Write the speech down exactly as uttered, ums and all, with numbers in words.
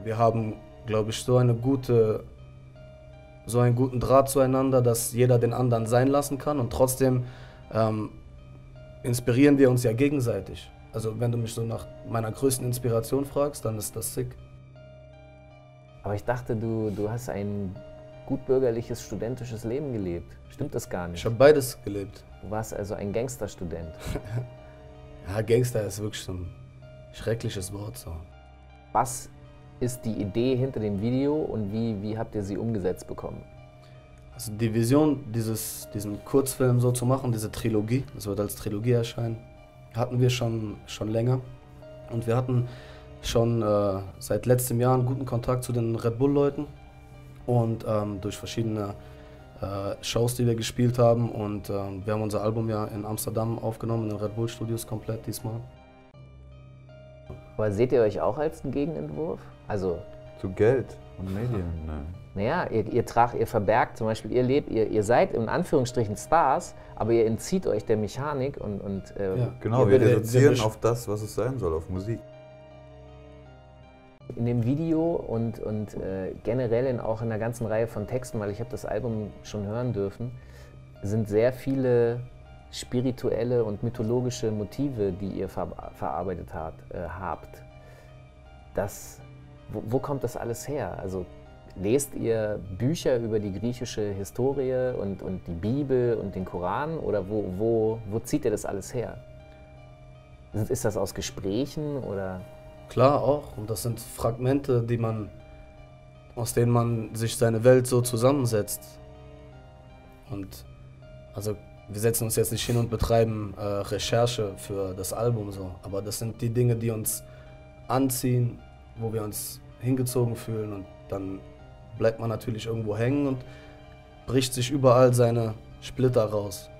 Wir haben, glaube ich, so eine gute, so einen guten Draht zueinander, dass jeder den anderen sein lassen kann und trotzdem ähm, inspirieren wir uns ja gegenseitig. Also wenn du mich so nach meiner größten Inspiration fragst, dann ist das Sick. Aber ich dachte, du, du hast ein gutbürgerliches, studentisches Leben gelebt. Stimmt das gar nicht? Ich habe beides gelebt. Du warst also ein Gangsterstudent. Ja, Gangster ist wirklich so ein schreckliches Wort. So. Was ist die Idee hinter dem Video und wie, wie habt ihr sie umgesetzt bekommen? Also die Vision, dieses, diesen Kurzfilm so zu machen, diese Trilogie, das wird als Trilogie erscheinen, hatten wir schon, schon länger. Und wir hatten schon äh, seit letztem Jahr einen guten Kontakt zu den Red Bull-Leuten. Und ähm, durch verschiedene äh, Shows, die wir gespielt haben. Und ähm, wir haben unser Album ja in Amsterdam aufgenommen, in den Red Bull Studios komplett diesmal. Aber seht ihr euch auch als einen Gegenentwurf? Also, Zu Geld und Medien, ne? naja, ihr, ihr, tragt, ihr verbergt zum Beispiel, ihr lebt, ihr, ihr seid in Anführungsstrichen Stars, aber ihr entzieht euch der Mechanik und, und äh, Ja, Genau, ihr wir würdet- reduzieren auf das, was es sein soll, auf Musik. in dem Video und, und äh, generell in, auch in einer ganzen Reihe von Texten, weil ich habe das Album schon hören dürfen, sind sehr viele spirituelle und mythologische Motive, die ihr ver verarbeitet habt. Äh, habt. Das, wo, wo kommt das alles her? Also lest ihr Bücher über die griechische Historie und, und die Bibel und den Koran oder wo, wo, wo zieht ihr das alles her? Ist ist das aus Gesprächen oder? Klar auch. Und das sind Fragmente, die man, aus denen man sich seine Welt so zusammensetzt. Und also wir setzen uns jetzt nicht hin und betreiben äh, Recherche für das Album so. Aber das sind die Dinge, die uns anziehen, wo wir uns hingezogen fühlen. Und dann bleibt man natürlich irgendwo hängen und bricht sich überall seine Splitter raus.